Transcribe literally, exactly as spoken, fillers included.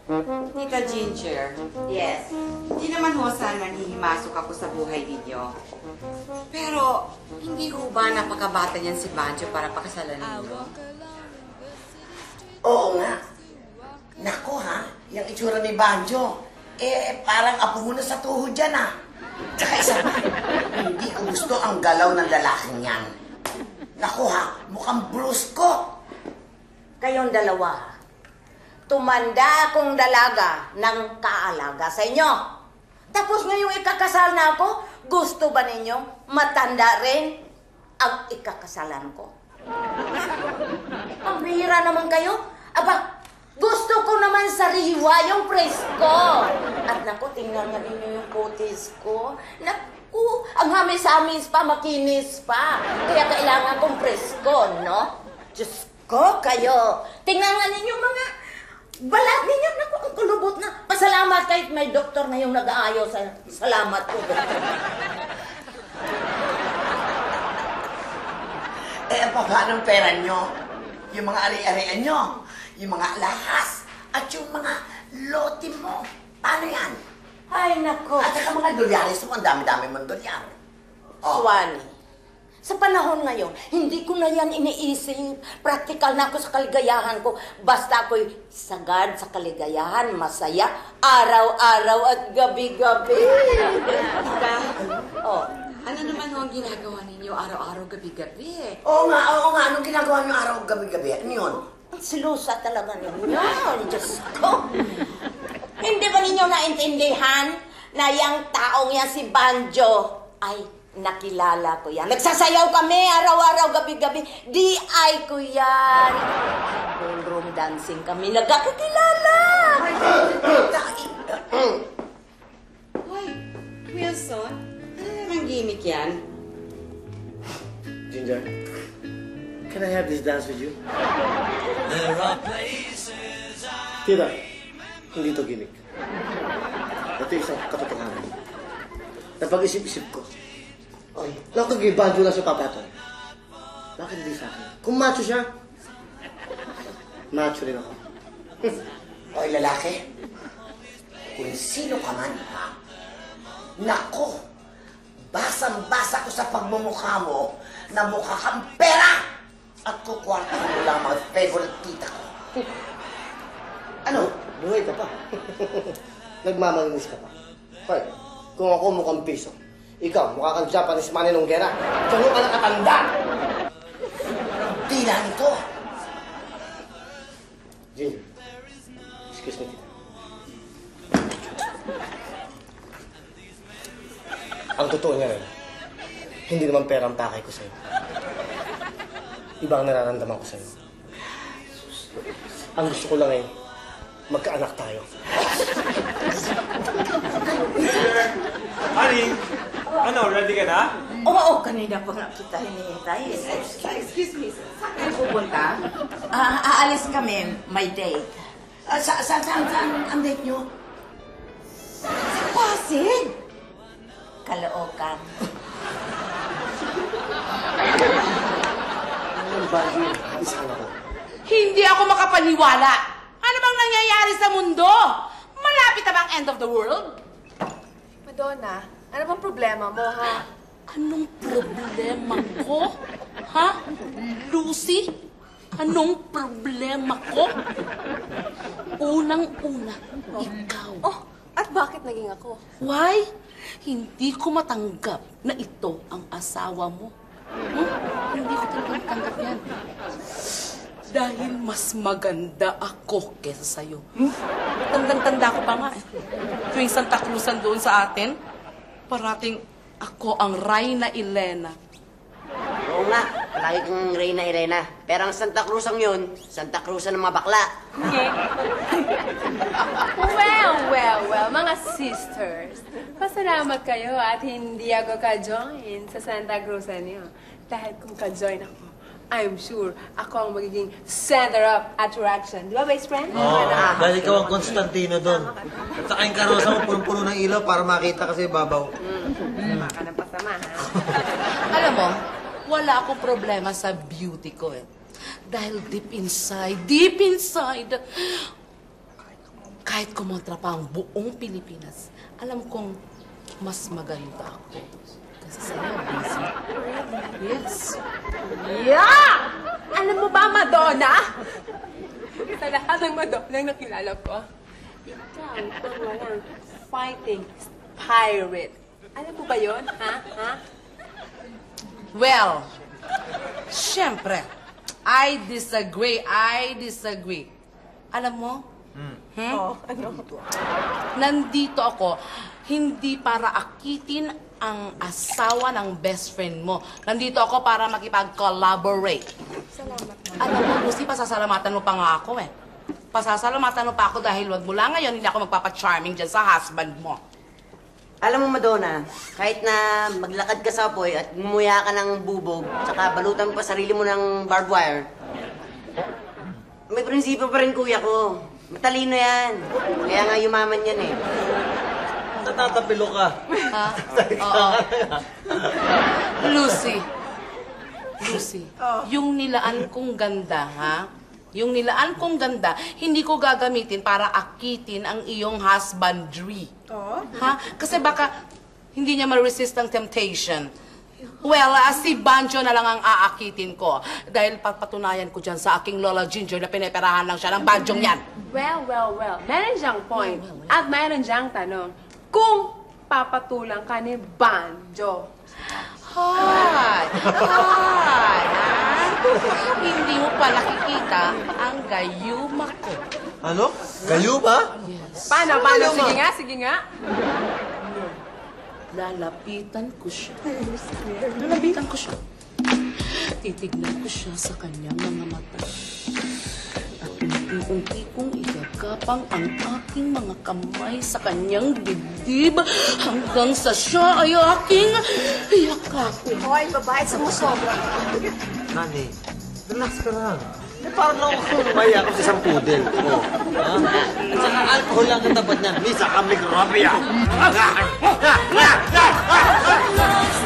Tita Ginger. Yes. Hindi naman ho sana nanhihimasok ako sa buhay ninyo. Pero, hindi ho ba napakabata niyan si Banjo para pakasalan ninyo? Oo nga. Nako ha, yung itsura ni Banjo, eh parang apo mo na sa tuhod dyan ah. Tsaka isa pa, hindi ko gusto ang galaw ng lalaking yan. Nako ha, mukhang brusko. Kayong dalawa, tumanda akong dalaga ng kaalaga sa inyo. Tapos ngayong ikakasal na ako, gusto ba ninyo matanda rin ang ikakasalan ko? Ang bihira naman kayo. Aba, gusto ko naman sariwa yung presko. At naku, tingnan nga ninyo yung kutis ko. Naku, ang hamis-hamis pa, makinis pa. Kaya kailangan kong presko, no? Diyos ko, kayo. Tingnan nga ninyo mga balat ninyo. Naku, ang kulubot na. Pasalamat kahit may doktor na yung nag-aayos. Salamat po, doktor. Eh, paano ang pera nyo? Yung mga ari-arian nyo? Yung mga alahas? At yung mga lote mo? Paano yan? Ay, naku. At saka mga dolyares mo, ang dami-dami mong dolyar. Oh. Swani, sa panahon ngayon, hindi ko na yan iniisip. Practical na ako sa kaligayahan ko. Basta ako'y sagad sa kaligayahan, masaya, araw-araw at gabi-gabi. Tita, Oh, ano naman ho ang ginagawa ninyo araw-araw, gabi-gabi eh? Oo nga, oo nga. Anong ginagawa nyo araw gabi-gabi? Ano yun? ang silusa talaga ninyo. Diyos ko. Hindi ba ninyo naintindihan na yung taong yan si Banjo ay nakilala ko yan. Nagsasayaw kami araw-araw, gabi-gabi. D I ko yan. Ballroom dancing kami. Nagkakakilala. Hoy, Wilson, ano namang gimmick yan? Ginger, can I have this dance with you? Tita, hindi to gimmick. Ito isang katotohanan. Napag-isip-isip ko. Ay, lang kagay Banjo lang sa papato. Bakit hindi sa akin? Kung macho siya, macho rin ako. Oy, lalaki. Kung sino ka man, ha? Nako, basang-basa ko sa pagmumukha mo na mukha kang pera at kukwartahan mo lang mga favorite tita ko. Ano? Buhay ka pa. Nagmamalinis ka pa. Hoy, kung ako mukhang piso, ikaw mukha kang Japanese money nung gera. Diyan ka nakatanda! Di lang ito. Ginger, excuse me, tita. Ang totoo niya rin, hindi naman pera ang pakay ko sa'yo. Iba ang nararamdaman ko sa'yo. Ang gusto ko lang ay magkaanak tayo. Honey, ano, ready ka na? Oo, oh, oh, kanina pa nga kita hinihintay. Excuse me, saan kayo pupunta? Ah, aalis kami. May date. Uh, sa saan, saan, saan ang date nyo? Sa Pasig! Kaloocan. Ang Banjo, isang ako. Hindi ako makapaniwala. Ano bang nangyayari sa mundo? Malapit na ba ang end of the world? Madonna, ano bang problema mo, ha? Anong problema ko? Ha? Lucy? Anong problema ko? Unang-una, ikaw. Oh, at bakit naging ako? Why? Hindi ko matanggap na ito ang asawa mo. Hmm? Hindi ko talaga matanggap yan. Dahil mas maganda ako kesa sa'yo. Hmm? Tandang-tanda ko pa nga eh. Tuwing Santa Cruzan doon sa atin, parating ako ang Reyna Elena. Oo nga, palagi kang Reyna Elena. Pero ang Santa Cruzan yun, Santa Cruzan ng mga bakla. Well, well, well, mga sisters. Pasalamat kayo at hindi ako ka-join sa Santa Cruz niyo. Dahil kung ka-join ako, I'm sure ako ang magiging center of attraction. Di ba, best friend? Oo, oh, dahil ikaw ang Constantino doon. At saka yung karosa mo, punong-puno ng ilaw para makita kasi babaw. Mm. Baka nang pasama, ha? Alam mo, wala akong problema sa beauty ko eh. Dahil deep inside, deep inside, kahit kumontra pa ang buong Pilipinas, alam kong mas maganda ako. Kasi sa'yo, busy. Yes. Yeah! Alam mo ba, Madonna? Sa lahat ng Madonna na nakilala ko, ikaw ang walang fighting pirate. Alam mo ba yun, ha? Ha? Well, syempre, I disagree. I disagree. Alam mo? Hmm? Oh, ano? Nandito ako, hindi para akitin ang asawa ng best friend mo. Nandito ako para makipag-collaborate. Salamat. Alam mo, Lucy, pasasalamatan mo pa nga ako eh. Pasasalamatan mo pa ako dahil wag mula ngayon, hindi ako magpapa-charming dyan sa husband mo. Alam mo, Madonna, kahit na maglakad ka sa apoy at ngumuya ka ng bubog, tsaka balutan pa sarili mo ng barbed wire, may prinsipyo pa rin kuya ko. Matalino yan. Kaya nga yumaman yan eh. Natatapilo ka. Ha? Oo. Lucy. Lucy, yung nilaan kong ganda, ha? Yung nilaan kong ganda, hindi ko gagamitin para akitin ang iyong husbandry. Oh? Ha? Kasi baka hindi niya ma-resist ang temptation. Well, uh, si Banjo na lang ang aakitin ko. Dahil papatunayan ko dyan sa aking Lola Ginger na pineperahan lang siya ng Banjong yan. Well, well, well. Meron siyang point. At meron siyang tanong. Kung papatulang ka ni Banjo. Hi! Hi! Ha? Hindi mo pa nakikita ang gayuma ko. Ano? Kayo ba? Yes. Paano, paano? Sige nga, sige nga. Lalapitan ko siya. Lalapitan ko siya. Titignan ko siya sa kanyang mga mata. At unti-unti kong igagapang ang aking mga kamay sa kanyang dibdib hanggang sa siya ay aking yakapin. Hoy, babae, sumusobra. Nani, relax ka lang. Eh, parang lang ako lumaya ako sa isang pudel. Oh. Ha? At saka alcohol lang ang tapat niyan. Misa kami grabia.